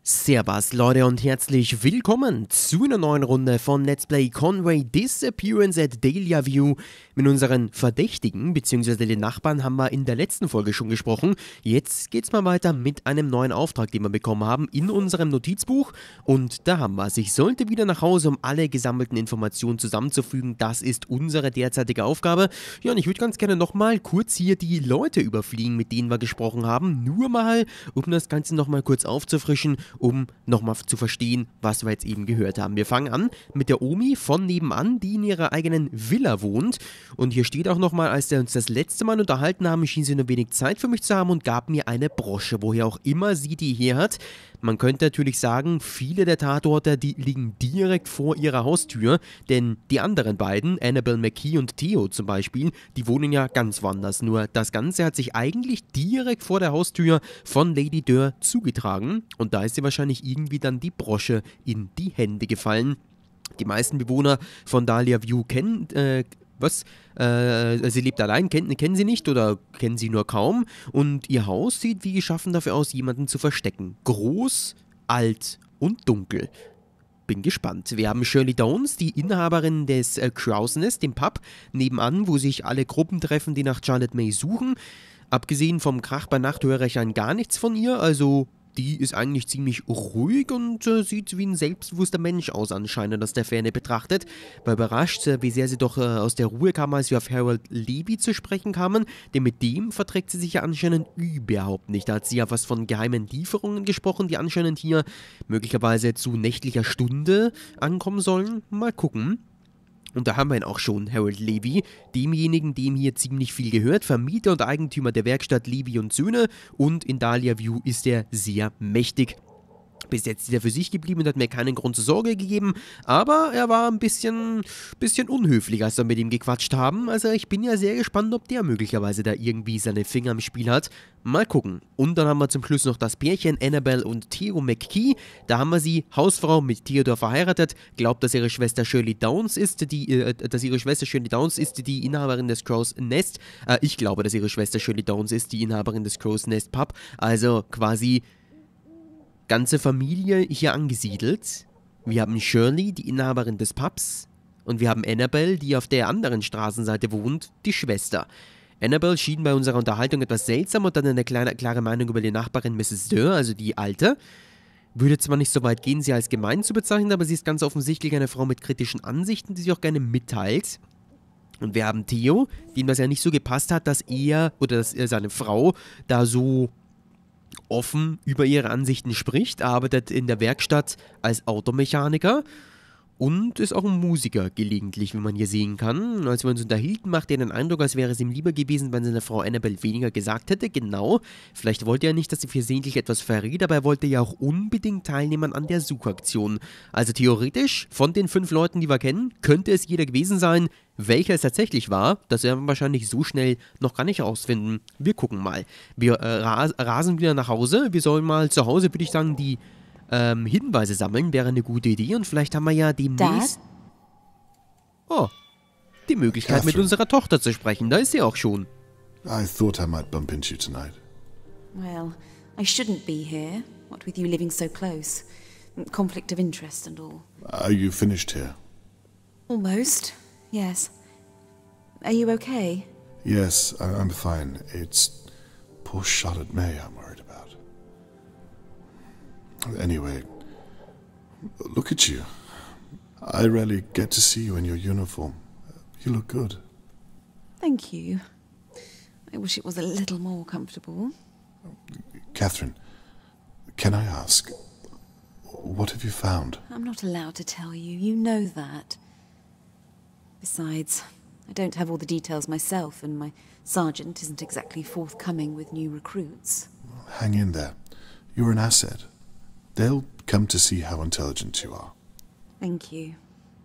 Servus Leute und herzlich willkommen zu einer neuen Runde von Let's Play Conway Disappearance at Dahlia View. Mit unseren Verdächtigen bzw. den Nachbarn haben wir in der letzten Folge schon gesprochen. Jetzt geht's mal weiter mit einem neuen Auftrag, den wir bekommen haben in unserem Notizbuch. Und da haben wir es. Ich sollte wieder nach Hause, um alle gesammelten Informationen zusammenzufügen. Das ist unsere derzeitige Aufgabe. Ja, und ich würde ganz gerne nochmal kurz hier die Leute überfliegen, mit denen wir gesprochen haben. Nur mal, um das Ganze nochmal kurz aufzufrischen, um nochmal zu verstehen, was wir jetzt eben gehört haben. Wir fangen an mit der Omi von nebenan, die in ihrer eigenen Villa wohnt. Und hier steht auch nochmal, als wir uns das letzte Mal unterhalten haben, schien sie nur wenig Zeit für mich zu haben und gab mir eine Brosche, woher auch immer sie die her hat. Man könnte natürlich sagen, viele der Tatorte, die liegen direkt vor ihrer Haustür, denn die anderen beiden, Annabelle McKee und Theo zum Beispiel, die wohnen ja ganz woanders. Nur das Ganze hat sich eigentlich direkt vor der Haustür von Lady Durr zugetragen und da ist ihr wahrscheinlich irgendwie dann die Brosche in die Hände gefallen. Die meisten Bewohner von Dahlia View kennen, sie lebt allein, kennen sie nicht oder kennen sie nur kaum und ihr Haus sieht wie geschaffen dafür aus, jemanden zu verstecken. Groß, alt und dunkel. Bin gespannt. Wir haben Shirley Downs, die Inhaberin des Crow's Nest, dem Pub, nebenan, wo sich alle Gruppen treffen, die nach Charlotte May suchen. Abgesehen vom Krach bei Nacht höre ich gar nichts von ihr, also die ist eigentlich ziemlich ruhig und sieht wie ein selbstbewusster Mensch aus anscheinend aus der Ferne betrachtet. War überrascht, wie sehr sie doch aus der Ruhe kam, als wir auf Harold Levy zu sprechen kamen, denn mit dem verträgt sie sich ja anscheinend überhaupt nicht. Da hat sie ja was von geheimen Lieferungen gesprochen, die anscheinend hier möglicherweise zu nächtlicher Stunde ankommen sollen. Mal gucken. Und da haben wir ihn auch schon, Harold Levy, demjenigen, dem hier ziemlich viel gehört, Vermieter und Eigentümer der Werkstatt Levy und Söhne, und in Dahlia View ist er sehr mächtig. Bis jetzt ist er für sich geblieben und hat mir keinen Grund zur Sorge gegeben, aber er war ein bisschen unhöflich, als wir mit ihm gequatscht haben. Also ich bin ja sehr gespannt, ob der möglicherweise da irgendwie seine Finger im Spiel hat. Mal gucken. Und dann haben wir zum Schluss noch das Pärchen Annabelle und Theo McKee. Da haben wir sie, Hausfrau mit Theodore verheiratet, glaubt, dass ihre Schwester Shirley Downs ist, die Inhaberin des Crow's Nest. Ich glaube, dass ihre Schwester Shirley Downs ist, die Inhaberin des Crow's Nest Pub. Also quasi ganze Familie hier angesiedelt. Wir haben Shirley, die Inhaberin des Pubs, und wir haben Annabelle, die auf der anderen Straßenseite wohnt, die Schwester. Annabelle schien bei unserer Unterhaltung etwas seltsam und dann eine klare Meinung über die Nachbarin Mrs. Durr, also die Alte. Würde zwar nicht so weit gehen, sie als gemein zu bezeichnen, aber sie ist ganz offensichtlich eine Frau mit kritischen Ansichten, die sich auch gerne mitteilt. Und wir haben Theo, dem das ja nicht so gepasst hat, dass seine Frau da so offen über ihre Ansichten spricht, arbeitet in der Werkstatt als Automechaniker und ist auch ein Musiker gelegentlich, wie man hier sehen kann. Als wir uns unterhielten, machte er den Eindruck, als wäre es ihm lieber gewesen, wenn seine Frau Annabelle weniger gesagt hätte. Genau, vielleicht wollte er nicht, dass sie versehentlich etwas verrät, aber er wollte ja auch unbedingt teilnehmen an der Suchaktion. Also theoretisch, von den 5 Leuten, die wir kennen, könnte es jeder gewesen sein. Welcher es tatsächlich war, das werden wir wahrscheinlich so schnell noch gar nicht rausfinden. Wir gucken mal. Wir rasen wieder nach Hause. Wir sollen mal zu Hause, würde ich sagen, die Hinweise sammeln, wäre eine gute Idee. Und vielleicht haben wir ja demnächst die Möglichkeit, Catherine, mit unserer Tochter zu sprechen. Da ist sie auch schon. I thought I might bump into you tonight. Well, I shouldn't be here, what with you living so close. Conflict of interest and all. Are you finished here? Almost, yes. Are you okay? Yes, I'm fine. It's poor Charlotte May I'm worried about. Anyway, look at you. I rarely get to see you in your uniform. You look good. Thank you. I wish it was a little more comfortable. Catherine, can I ask, what have you found? I'm not allowed to tell you, you know that. Besides, I don't have all the details myself, and my sergeant isn't exactly forthcoming with new recruits. Hang in there. You're an asset. They'll come to see how intelligent you are. Thank you.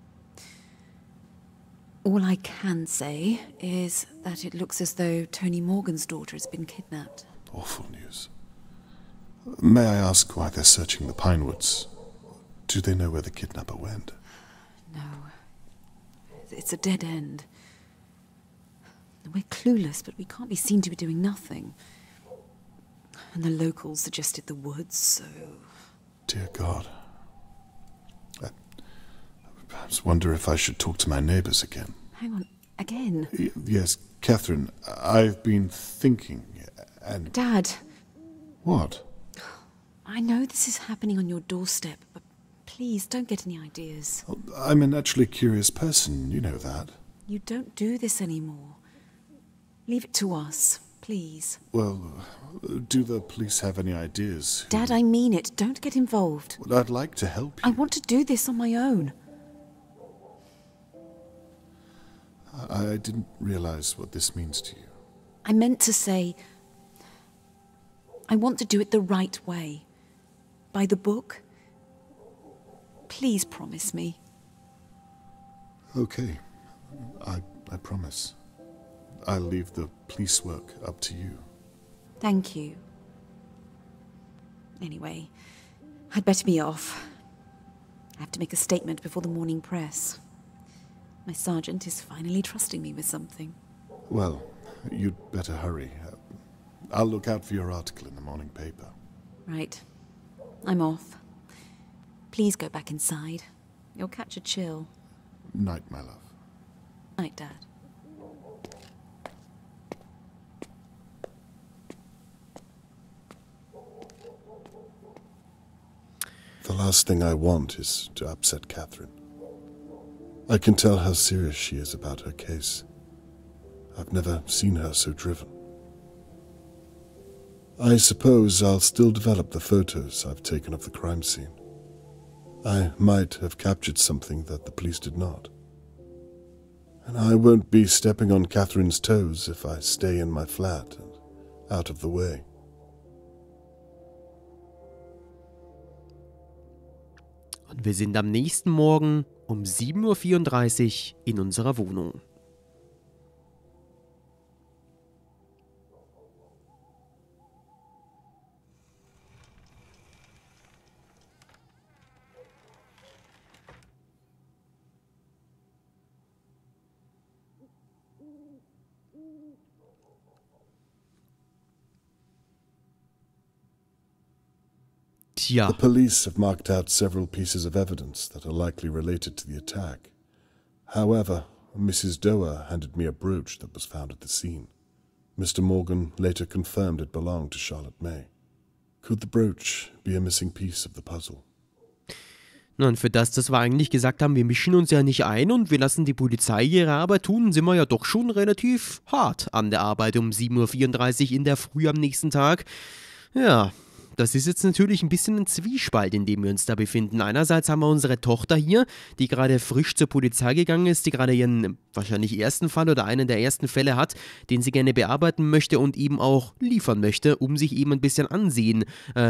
All I can say is that it looks as though Tony Morgan's daughter has been kidnapped. Awful news. May I ask why they're searching the Pinewoods? Do they know where the kidnapper went? No. It's a dead end. We're clueless, but we can't be seen to be doing nothing. And the locals suggested the woods, so... dear God. I perhaps wonder if I should talk to my neighbors again. Hang on, again? Yes, Catherine, I've been thinking, and... Dad. What? I know this is happening on your doorstep, but please don't get any ideas. I'm a naturally curious person, you know that. You don't do this anymore. Leave it to us, please. Well, do the police have any ideas? Dad, I mean it. Don't get involved. Well, I'd like to help you. I want to do this on my own. I didn't realize what this means to you. I meant to say, I want to do it the right way. By the book. Please promise me. Okay, I promise. I'll leave the police work up to you. Thank you. Anyway, I'd better be off. I have to make a statement before the morning press. My sergeant is finally trusting me with something. Well, you'd better hurry. I'll look out for your article in the morning paper. Right. I'm off. Please go back inside. You'll catch a chill. Night, my love. Night, Dad. The last thing I want is to upset Catherine. I can tell how serious she is about her case. I've never seen her so driven. I suppose I'll still develop the photos I've taken of the crime scene. I might have captured something that the police did not. And I won't be stepping on Catherine's toes if I stay in my flat and out of the way. Und wir sind am nächsten Morgen um 7:34 Uhr in unserer Wohnung. Tja. The police have marked out several pieces of evidence that are likely related to the attack. However, Mrs. Doer handed me a brooch that was found at the scene. Mr. Morgan later confirmed it belonged to Charlotte May. Could the brooch be a missing piece of the puzzle? Na, und für das wir eigentlich gesagt haben, wir mischen uns ja nicht ein und wir lassen die Polizei ihre Arbeit tun, sind wir ja doch schon relativ hart an der Arbeit um 7:34 Uhr in der Früh am nächsten Tag. Ja, das ist jetzt natürlich ein bisschen ein Zwiespalt, in dem wir uns da befinden. Einerseits haben wir unsere Tochter hier, die gerade frisch zur Polizei gegangen ist, die gerade ihren wahrscheinlich ersten Fall oder einen der ersten Fälle hat, den sie gerne bearbeiten möchte und eben auch liefern möchte, um sich eben ein bisschen Ansehen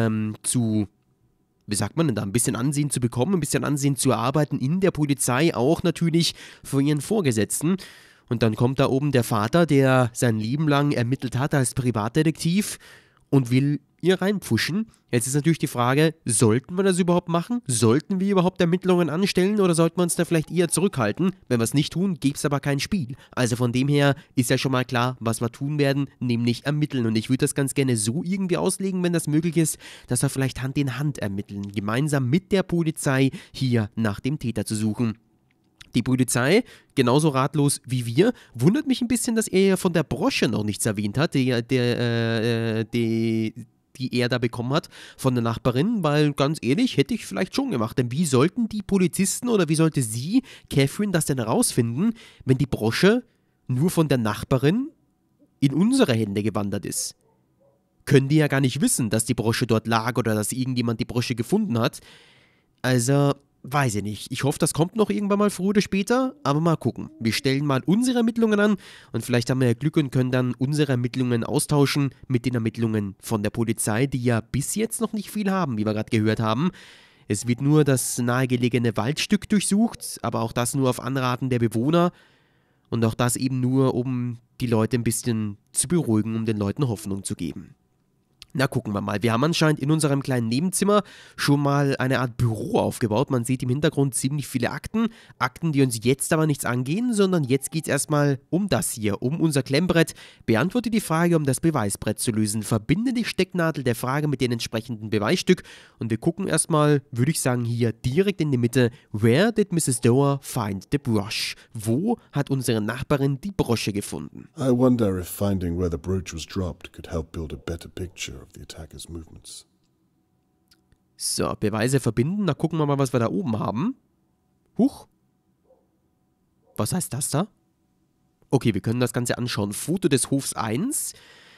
wie sagt man denn da, ein bisschen Ansehen zu bekommen, ein bisschen Ansehen zu erarbeiten in der Polizei, auch natürlich für ihren Vorgesetzten. Und dann kommt da oben der Vater, der sein Leben lang ermittelt hat als Privatdetektiv und will ihr reinpfuschen. Jetzt ist natürlich die Frage, sollten wir das überhaupt machen? Sollten wir überhaupt Ermittlungen anstellen oder sollten wir uns da vielleicht eher zurückhalten? Wenn wir es nicht tun, gäbe es aber kein Spiel. Also von dem her ist ja schon mal klar, was wir tun werden, nämlich ermitteln. Und ich würde das ganz gerne so irgendwie auslegen, wenn das möglich ist, dass wir vielleicht Hand in Hand ermitteln, gemeinsam mit der Polizei hier nach dem Täter zu suchen. Die Polizei, genauso ratlos wie wir, wundert mich ein bisschen, dass er ja von der Brosche noch nichts erwähnt hat, die er da bekommen hat von der Nachbarin, weil ganz ehrlich, hätte ich vielleicht schon gemacht. Denn wie sollten die Polizisten oder wie sollte sie, Catherine, das denn herausfinden, wenn die Brosche nur von der Nachbarin in unsere Hände gewandert ist? Können die ja gar nicht wissen, dass die Brosche dort lag oder dass irgendjemand die Brosche gefunden hat. Also, weiß ich nicht. Ich hoffe, das kommt noch irgendwann mal früher oder später, aber mal gucken. Wir stellen mal unsere Ermittlungen an und vielleicht haben wir ja Glück und können dann unsere Ermittlungen austauschen mit den Ermittlungen von der Polizei, die ja bis jetzt noch nicht viel haben, wie wir gerade gehört haben. Es wird nur das nahegelegene Waldstück durchsucht, aber auch das nur auf Anraten der Bewohner und auch das eben nur, um die Leute ein bisschen zu beruhigen, um den Leuten Hoffnung zu geben. Na, gucken wir mal. Wir haben anscheinend in unserem kleinen Nebenzimmer schon mal eine Art Büro aufgebaut. Man sieht im Hintergrund ziemlich viele Akten. Akten, die uns jetzt aber nichts angehen, sondern jetzt geht es erstmal um das hier, um unser Klemmbrett. Beantworte die Frage, um das Beweisbrett zu lösen. Verbinde die Stecknadel der Frage mit dem entsprechenden Beweisstück. Und wir gucken erstmal, würde ich sagen, hier direkt in die Mitte. Where did Mrs. Doerr find the brush? Wo hat unsere Nachbarin die Brosche gefunden? I wonder if finding where the brooch was dropped could help build a better picture of the attacker's movements. So, Beweise verbinden. Na, gucken wir mal, was wir da oben haben. Huch. Was heißt das da? Okay, wir können das Ganze anschauen. Foto des Hofs 1.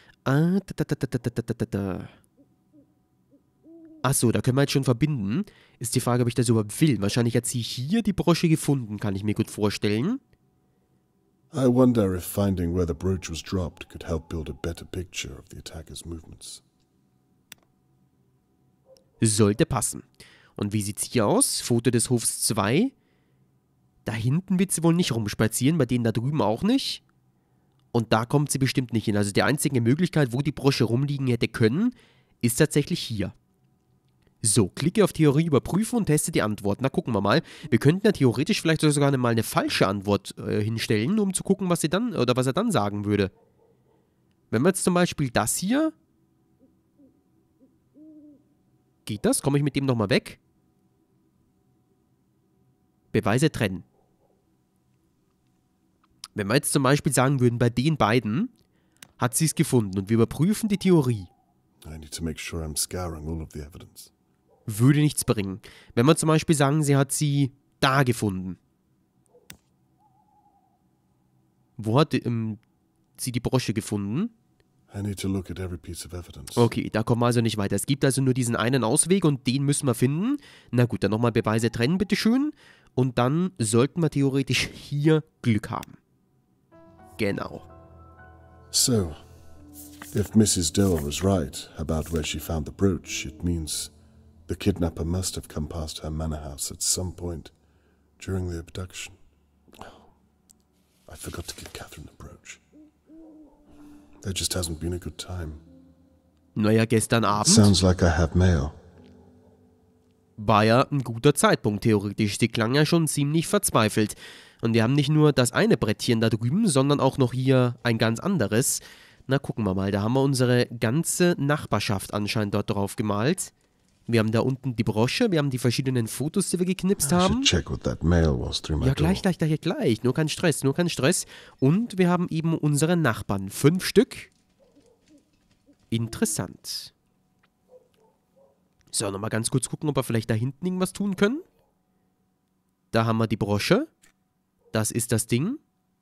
Achso, da können wir jetzt schon verbinden. Ist die Frage, ob ich das überhaupt will. Wahrscheinlich hat sie hier die Brosche gefunden, kann ich mir gut vorstellen. I wonder if finding where the brooch was dropped could help build a better picture of the attacker's movements. Sollte passen. Und wie sieht's hier aus? Foto des Hofs 2. Da hinten wird sie wohl nicht rumspazieren, bei denen da drüben auch nicht. Und da kommt sie bestimmt nicht hin. Also die einzige Möglichkeit, wo die Brosche rumliegen hätte können, ist tatsächlich hier. So, klicke auf Theorie überprüfen und teste die Antwort. Na, gucken wir mal. Wir könnten ja theoretisch vielleicht sogar mal eine falsche Antwort hinstellen, um zu gucken, was sie dann, oder was er dann sagen würde. Wenn wir jetzt zum Beispiel das hier... Geht das? Komme ich mit dem nochmal weg? Beweise trennen. Wenn wir jetzt zum Beispiel sagen würden, bei den beiden hat sie es gefunden und wir überprüfen die Theorie. I need to make sure I'm scouring all of the evidence. Würde nichts bringen. Wenn wir zum Beispiel sagen, sie hat sie da gefunden. Wo hat sie die Brosche gefunden? I need to look at every piece of evidence. Okay, da kommen wir also nicht weiter. Es gibt also nur diesen einen Ausweg und den müssen wir finden. Na gut, dann nochmal Beweise trennen, bitteschön. Und dann sollten wir theoretisch hier Glück haben. Genau. So, if Mrs. Doerr was right about where she found the brooch, it means the kidnapper must have come past her manor house at some point during the abduction. I forgot to give Catherine the brooch. There just hasn't been a good time. Naja, gestern Abend Sounds like I have mail. war ja ein guter Zeitpunkt theoretisch. Sie klang ja schon ziemlich verzweifelt. Und wir haben nicht nur das eine Brettchen da drüben, sondern auch noch hier ein ganz anderes. Na, gucken wir mal. Da haben wir unsere ganze Nachbarschaft anscheinend dort drauf gemalt. Wir haben da unten die Brosche, wir haben die verschiedenen Fotos, die wir geknipst I haben. should check what that mail was through my Ja, door. gleich. Nur kein Stress, nur kein Stress. Und wir haben eben unsere Nachbarn. 5 Stück. Interessant. So, nochmal ganz kurz gucken, ob wir vielleicht da hinten irgendwas tun können. Da haben wir die Brosche. Das ist das Ding.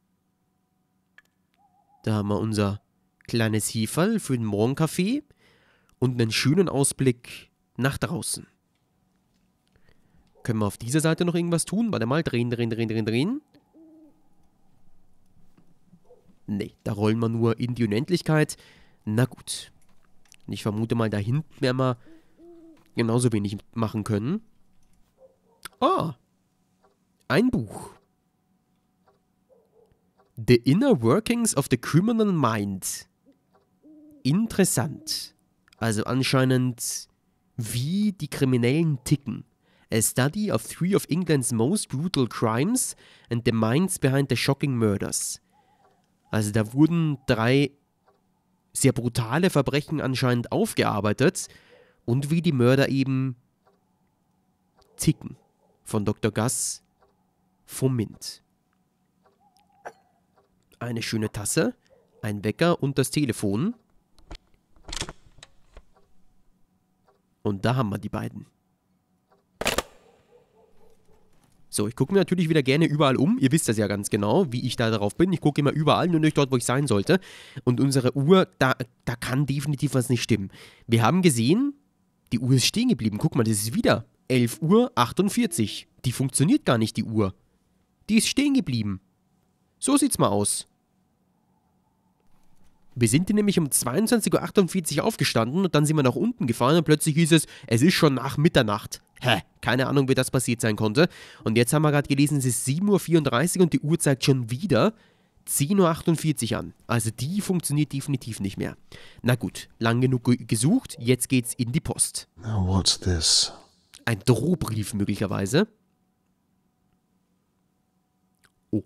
Da haben wir unser kleines Heferl für den Morgenkaffee. Und einen schönen Ausblick nach draußen. Können wir auf dieser Seite noch irgendwas tun? Warte mal, drehen. Nee, da rollen wir nur in die Unendlichkeit. Na gut. Ich vermute mal, da hinten werden wir genauso wenig machen können. Ah, ein Buch. The Inner Workings of the Criminal Mind. Interessant. Also anscheinend, wie die Kriminellen ticken. A study of 3 of England's most brutal crimes and the minds behind the shocking murders. Also da wurden 3 sehr brutale Verbrechen anscheinend aufgearbeitet und wie die Mörder eben ticken. Von Dr. Gus vom Mint. Eine schöne Tasse, ein Wecker und das Telefon. Und da haben wir die beiden. So, ich gucke mir natürlich wieder gerne überall um. Ihr wisst das ja ganz genau, wie ich da drauf bin. Ich gucke immer überall, nur nicht dort, wo ich sein sollte. Und unsere Uhr, da kann definitiv was nicht stimmen. Wir haben gesehen, die Uhr ist stehen geblieben. Guck mal, das ist wieder 11:48 Uhr. Die funktioniert gar nicht, die Uhr. Die ist stehen geblieben. So sieht's mal aus. Wir sind nämlich um 22:48 Uhr aufgestanden und dann sind wir nach unten gefahren und plötzlich hieß es ist schon nach Mitternacht. Keine Ahnung, wie das passiert sein konnte. Und jetzt haben wir gerade gelesen, es ist 7:34 Uhr und die Uhr zeigt schon wieder 10:48 Uhr an. Also die funktioniert definitiv nicht mehr. Na gut, lang genug gesucht, jetzt geht's in die Post. Now what's this? Ein Drohbrief möglicherweise. Oh.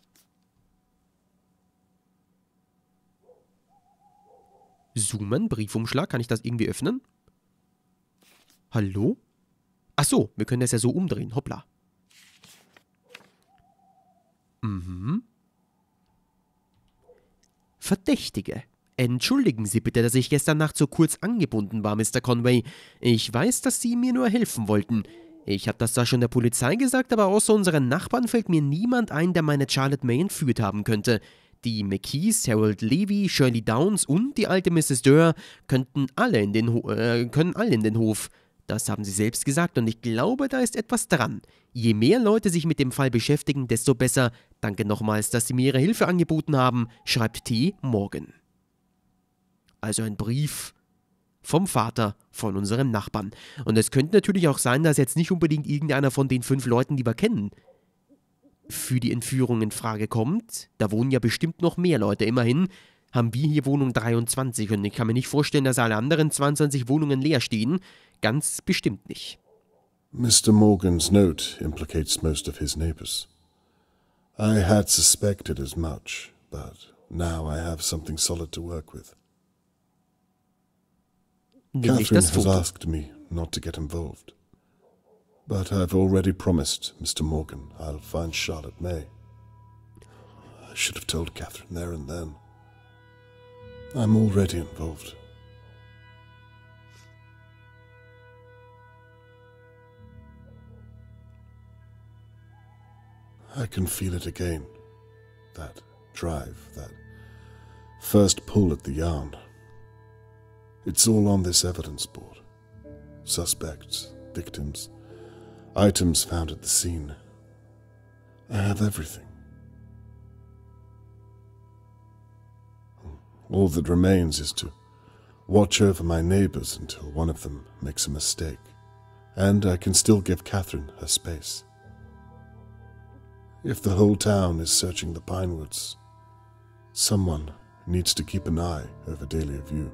Zoomen, Briefumschlag. Kann ich das irgendwie öffnen? Hallo? Ach so, wir können das ja so umdrehen. Hoppla. Verdächtige. Entschuldigen Sie bitte, dass ich gestern Nacht so kurz angebunden war, Mr. Conway. Ich weiß, dass Sie mir nur helfen wollten. Ich habe das zwar schon der Polizei gesagt, aber außer unseren Nachbarn fällt mir niemand ein, der meine Charlotte May entführt haben könnte. Die McKees, Harold Levy, Shirley Downs und die alte Mrs. Durr können alle in den Hof. Das haben Sie selbst gesagt und ich glaube, da ist etwas dran. Je mehr Leute sich mit dem Fall beschäftigen, desto besser. Danke nochmals, dass Sie mir Ihre Hilfe angeboten haben, schreibt T. Morgan. Also ein Brief vom Vater von unserem Nachbarn. Und es könnte natürlich auch sein, dass jetzt nicht unbedingt irgendeiner von den 5 Leuten, die wir kennen, für die Entführung in Frage kommt. Da wohnen ja bestimmt noch mehr Leute. Immerhin haben wir hier Wohnung 23 und ich kann mir nicht vorstellen, dass alle anderen 22 Wohnungen leer stehen. Ganz bestimmt nicht. Mr. Morgan's note implicates most of his neighbors. I had suspected as much, but now I have something solid to work with. Nämlich Catherine das has Foto. asked me not to get involved. But I've already promised Mr. Morgan I'll find Charlotte May. I should have told Catherine there and then. I'm already involved. I can feel it again. That drive, that first pull at the yarn. It's all on this evidence board. Suspects, victims, items found at the scene. I have everything. All that remains is to watch over my neighbors until one of them makes a mistake, and I can still give Catherine her space. If the whole town is searching the Pinewoods, someone needs to keep an eye over Dahlia View.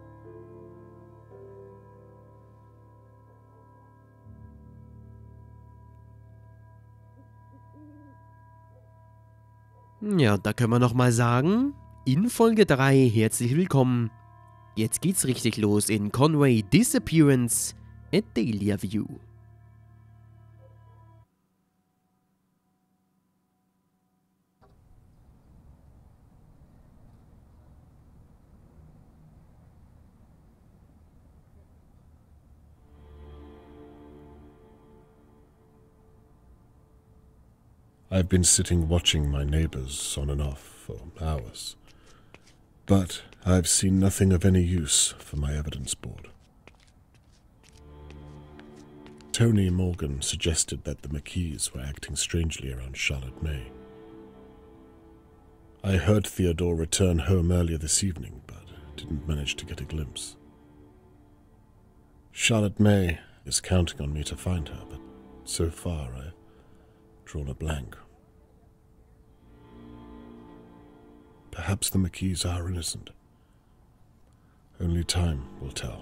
Ja, da können wir nochmal sagen, in Folge 3 herzlich willkommen. Jetzt geht's richtig los in Conway Disappearance at Dahlia View. I've been sitting watching my neighbors on and off for hours, but I've seen nothing of any use for my evidence board. Tony Morgan suggested that the McKees were acting strangely around Charlotte May. I heard Theodore return home earlier this evening, but didn't manage to get a glimpse. Charlotte May is counting on me to find her, but so far I've drawn a blank. Perhaps the McKees are innocent. Only time will tell.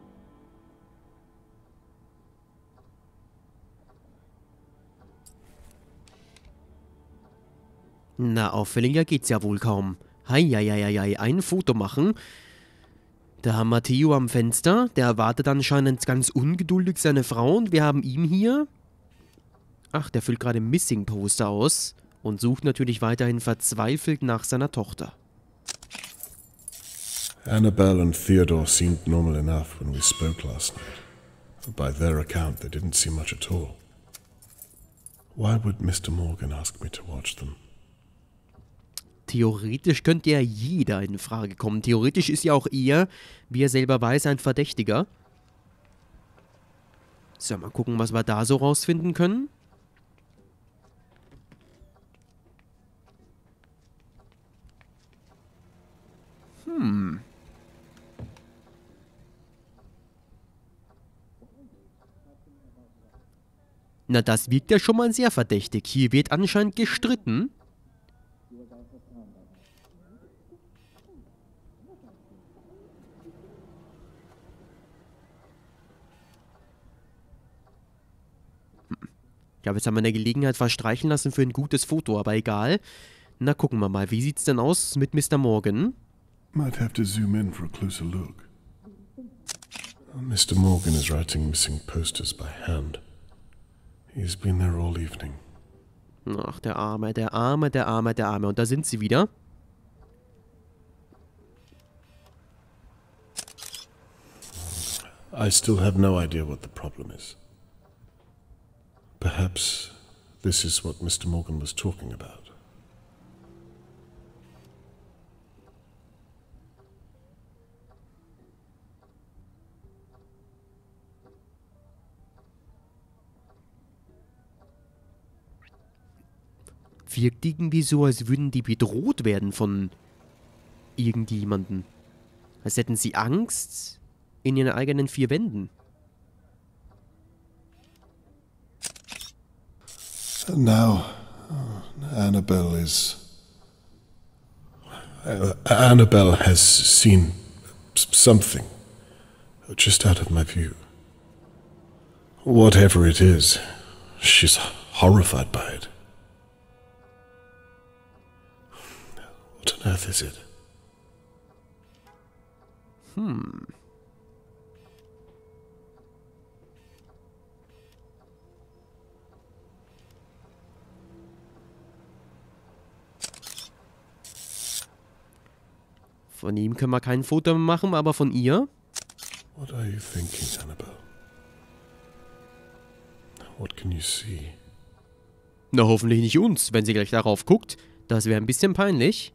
Na, auffälliger geht's ja wohl kaum. Heieieiei, ein Foto machen. Da haben wir Theo am Fenster, der erwartet anscheinend ganz ungeduldig seine Frau und wir haben ihn hier. Ach, der füllt gerade Missing-Poster aus und sucht natürlich weiterhin verzweifelt nach seiner Tochter. Annabelle and Theodore seemed normal enough when we spoke last night. By their account, they didn't see much at all. Why would Mr. Morgan ask me to watch them? Theoretisch könnte ja jeder in Frage kommen. Theoretisch ist ja auch er, wie er selber weiß, ein Verdächtiger. So, mal gucken, was wir da so rausfinden können. Na, das wirkt ja schon mal sehr verdächtig. Hier wird anscheinend gestritten. glaube, jetzt haben wir eine Gelegenheit verstreichen lassen für ein gutes Foto, aber egal. Na, gucken wir mal. Wie sieht's denn aus mit Mr. Morgan? Might have to zoom in for a closer look. Mr. Morgan is writing missing posters by hand. He's been there all evening. Ach, der Arme, der Arme, der Arme, der Arme. Und da sind sie wieder. I still have no idea what the problem is. Perhaps this is what Mr. Morgan was talking about. Wirkt irgendwie so, als würden die bedroht werden von irgendjemandem. Als hätten sie Angst in ihren eigenen vier Wänden. Now, Annabelle has seen something just out of my view. Whatever it is, she's horrified by it. What on earth is it? Von ihm können wir kein Foto machen, aber von ihr? What are you thinking, Annabelle? What can you see? Na, hoffentlich nicht uns, wenn sie gleich darauf guckt. Das wäre ein bisschen peinlich.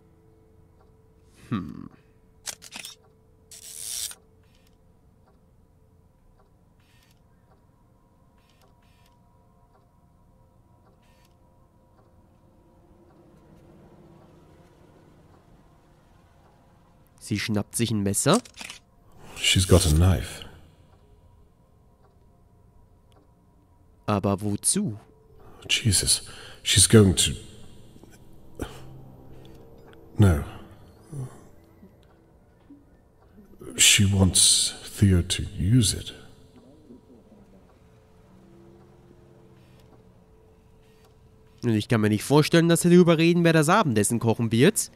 Sie schnappt sich ein Messer. She's got a knife. Aber wozu? Jesus, she's going to... No. She wants Theo to use it. Und ich kann mir nicht vorstellen, dass sie darüber reden, wer das Abendessen kochen wird.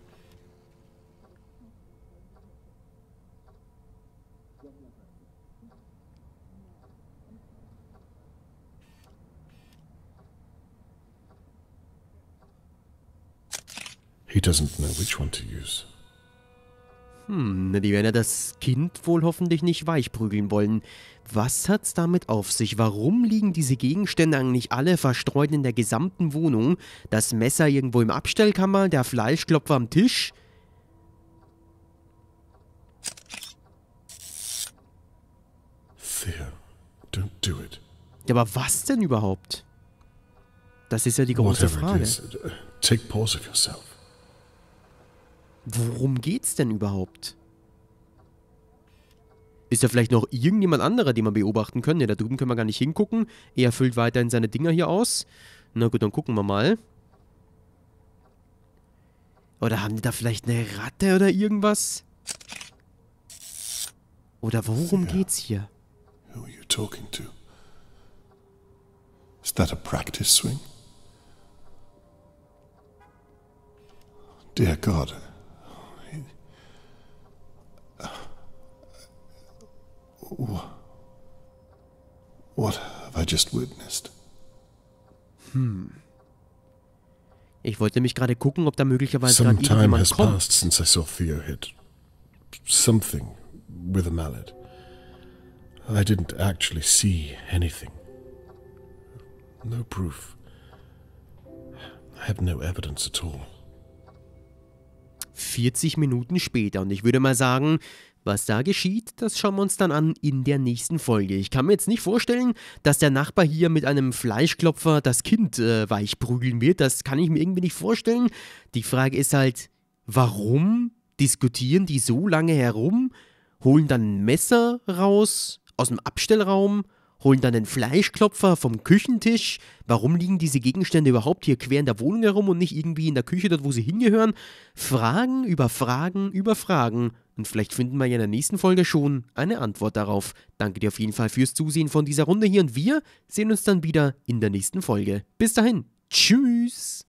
He doesn't know which one to use. Na, die werden ja das Kind wohl hoffentlich nicht weichprügeln wollen. Was hat's damit auf sich? Warum liegen diese Gegenstände eigentlich alle verstreut in der gesamten Wohnung? Das Messer irgendwo im Abstellkammer, der Fleischklopfer am Tisch? Theo, don't do it. Ja, aber was denn überhaupt? Das ist ja die große Whatever it Frage. is, take pause of yourself. Worum geht's denn überhaupt? Ist da vielleicht noch irgendjemand anderer, den wir beobachten können? Ja, da drüben können wir gar nicht hingucken. Er füllt weiterhin seine Dinger hier aus. Na gut, dann gucken wir mal. Oder haben die da vielleicht eine Ratte oder irgendwas? Oder worum geht's hier? Who are you talking to? Is that a practice swing? Dear God. What have I just witnessed? Ich wollte nämlich gerade gucken, ob da möglicherweise Some gerade time irgendjemand has kommt. passed since I saw Theo hit something with a mallet. I didn't actually see anything. No proof. I have no evidence at all. 40 Minuten später. Und ich würde mal sagen, was da geschieht, das schauen wir uns dann an in der nächsten Folge. Ich kann mir jetzt nicht vorstellen, dass der Nachbar hier mit einem Fleischklopfer das Kind weichprügeln wird. Das kann ich mir irgendwie nicht vorstellen. Die Frage ist halt, warum diskutieren die so lange herum, holen dann ein Messer raus aus dem Abstellraum, holen dann den Fleischklopfer vom Küchentisch. Warum liegen diese Gegenstände überhaupt hier quer in der Wohnung herum und nicht irgendwie in der Küche, dort wo sie hingehören? Fragen über Fragen über Fragen. Und vielleicht finden wir ja in der nächsten Folge schon eine Antwort darauf. Danke dir auf jeden Fall fürs Zusehen von dieser Runde hier und wir sehen uns dann wieder in der nächsten Folge. Bis dahin, tschüss!